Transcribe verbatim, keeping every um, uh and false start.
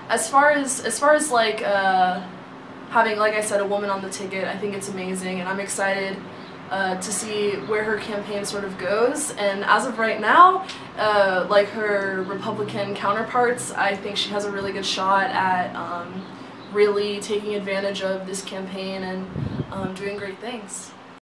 as far as as far as like uh, having, like I said, a woman on the ticket, I think it's amazing, and I'm excited uh, to see where her campaign sort of goes. And as of right now, uh, like her Republican counterparts, I think she has a really good shot at um, really taking advantage of this campaign and um, doing great things.